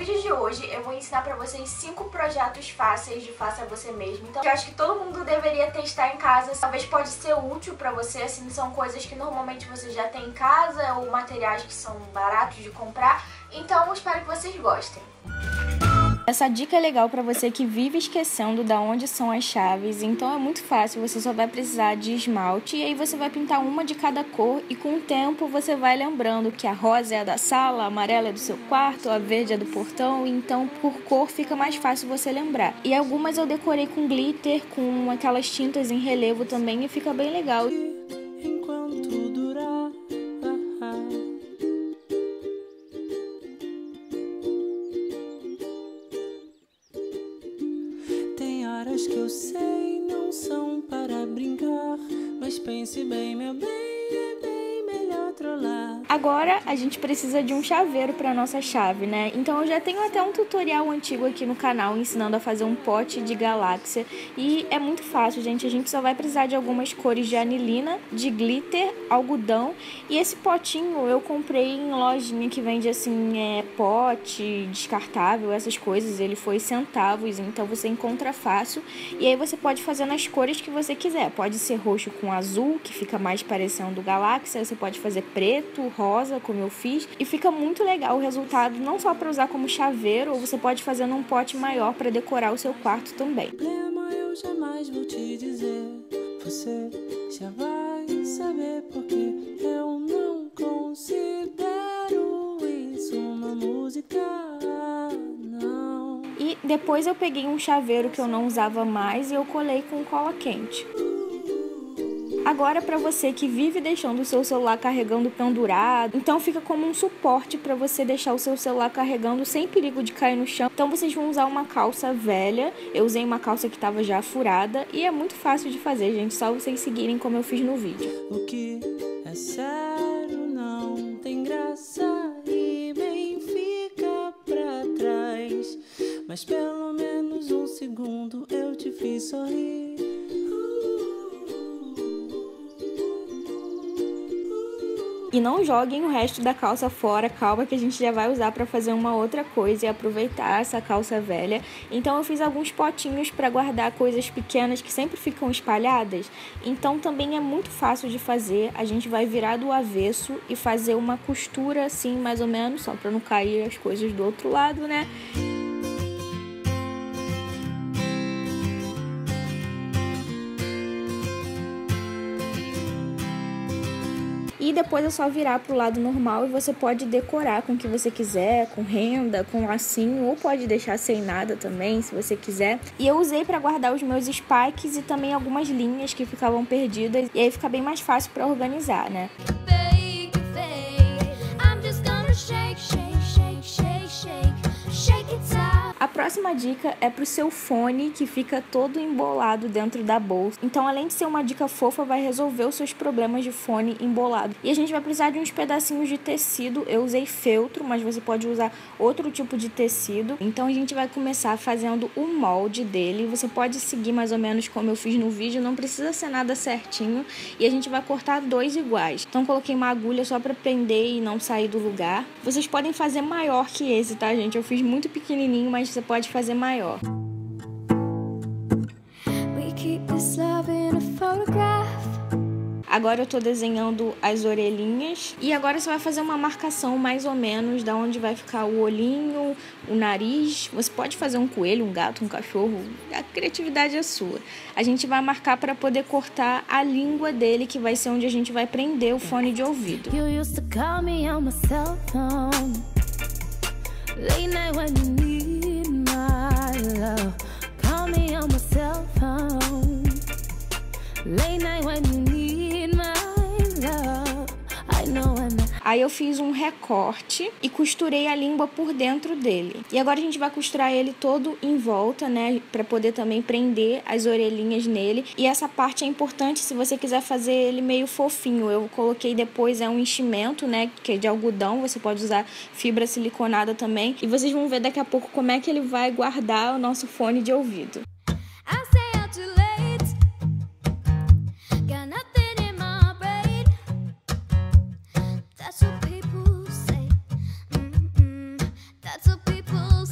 vídeo de hoje eu vou ensinar pra vocês 5 projetos fáceis de faça você mesmo. Então eu acho que todo mundo deveria testar em casa. Talvez pode ser útil pra você, assim, são coisas que normalmente você já tem em casa ou materiais que são baratos de comprar. Então eu espero que vocês gostem. Essa dica é legal para você que vive esquecendo da onde são as chaves, então é muito fácil, você só vai precisar de esmalte e aí você vai pintar uma de cada cor e com o tempo você vai lembrando que a rosa é a da sala, a amarela é do seu quarto, a verde é do portão, então por cor fica mais fácil você lembrar. E algumas eu decorei com glitter, com aquelas tintas em relevo também e fica bem legal. Enquanto durar. Horas que eu sei não são para brincar, mas pense bem, meu bem, é bem melhor trollar. Agora a gente precisa de um chaveiro para nossa chave, né? Então eu já tenho até um tutorial antigo aqui no canal ensinando a fazer um pote de galáxia e é muito fácil, gente. A gente só vai precisar de algumas cores de anilina, de glitter, algodão e esse potinho eu comprei em lojinha que vende assim, pote descartável, essas coisas. Ele foi centavos, então você encontra fácil e aí você pode fazer nas cores que você quiser. Pode ser roxo com azul, que fica mais parecendo galáxia, você pode fazer preto, rosa, como eu fiz, e fica muito legal o resultado, não só para usar como chaveiro, ou você pode fazer num pote maior para decorar o seu quarto também. Problema eu jamais vou te dizer, você já vai saber porque eu não considero isso uma música, não. E depois eu peguei um chaveiro que eu não usava mais e eu colei com cola quente. Agora, para você que vive deixando o seu celular carregando pendurado, então fica como um suporte para você deixar o seu celular carregando sem perigo de cair no chão. Então vocês vão usar uma calça velha. Eu usei uma calça que estava já furada e é muito fácil de fazer, gente, só vocês seguirem como eu fiz no vídeo. O que é sério não tem graça e bem fica pra trás, mas pelo menos um segundo eu te fiz sorrir. E não joguem o resto da calça fora, calma que a gente já vai usar para fazer uma outra coisa e aproveitar essa calça velha. Então eu fiz alguns potinhos para guardar coisas pequenas que sempre ficam espalhadas. Então também é muito fácil de fazer. A gente vai virar do avesso e fazer uma costura assim, mais ou menos, só para não cair as coisas do outro lado, né? E depois é só virar pro lado normal e você pode decorar com o que você quiser, com renda, com lacinho, ou pode deixar sem nada também, se você quiser. E eu usei para guardar os meus spikes e também algumas linhas que ficavam perdidas, e aí fica bem mais fácil para organizar, né? A próxima dica é pro seu fone que fica todo embolado dentro da bolsa. Então, além de ser uma dica fofa, vai resolver os seus problemas de fone embolado. E a gente vai precisar de uns pedacinhos de tecido. Eu usei feltro, mas você pode usar outro tipo de tecido. Então, a gente vai começar fazendo o molde dele. Você pode seguir mais ou menos como eu fiz no vídeo, não precisa ser nada certinho. E a gente vai cortar 2 iguais. Então, coloquei uma agulha só pra prender e não sair do lugar. Vocês podem fazer maior que esse, tá, gente? Eu fiz muito pequenininho, mas você pode fazer maior. Agora eu tô desenhando as orelhinhas e agora você vai fazer uma marcação mais ou menos da onde vai ficar o olhinho, o nariz. Você pode fazer um coelho, um gato, um cachorro, a criatividade é sua. A gente vai marcar para poder cortar a língua dele, que vai ser onde a gente vai prender o fone de ouvido. Late night when you need my love, call me on my cell phone. Late night when you need my love, I know I'm not. Aí eu fiz um recorte e costurei a língua por dentro dele. E agora a gente vai costurar ele todo em volta, né? Pra poder também prender as orelhinhas nele. E essa parte é importante se você quiser fazer ele meio fofinho. Eu coloquei depois um enchimento, né? Que é de algodão. Você pode usar fibra siliconada também. E vocês vão ver daqui a pouco como é que ele vai guardar o nosso fone de ouvido. That's what people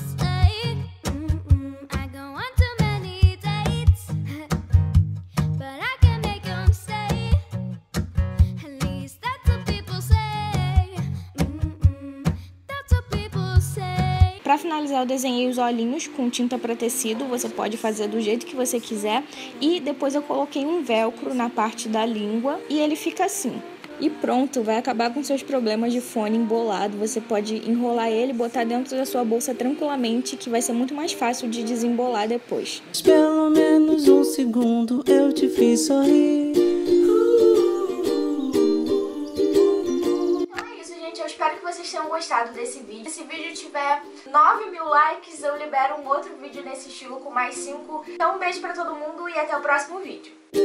Para finalizar, eu desenhei os olhinhos com tinta para tecido, você pode fazer do jeito que você quiser. E depois eu coloquei um velcro na parte da língua e ele fica assim. E pronto, vai acabar com seus problemas de fone embolado. Você pode enrolar ele e botar dentro da sua bolsa tranquilamente, que vai ser muito mais fácil de desembolar depois. Pelo menos um segundo eu te fiz sorrir. Então é isso, gente. Eu espero que vocês tenham gostado desse vídeo. Se esse vídeo tiver 9.000 likes, eu libero um outro vídeo nesse estilo com mais 5. Então um beijo pra todo mundo e até o próximo vídeo.